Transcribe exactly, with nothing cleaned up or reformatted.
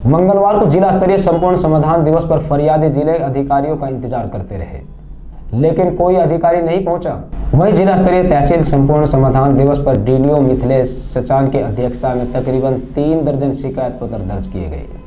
मंगलवार को जिला स्तरीय संपूर्ण समाधान दिवस पर फरियादी जिले अधिकारियों का इंतजार करते रहे, लेकिन कोई अधिकारी नहीं पहुंचा। वहीं जिला स्तरीय तहसील संपूर्ण समाधान दिवस पर डीडीओ मिथिलेश सचान की अध्यक्षता में तकरीबन तीन दर्जन शिकायत पत्र दर्ज किए गए।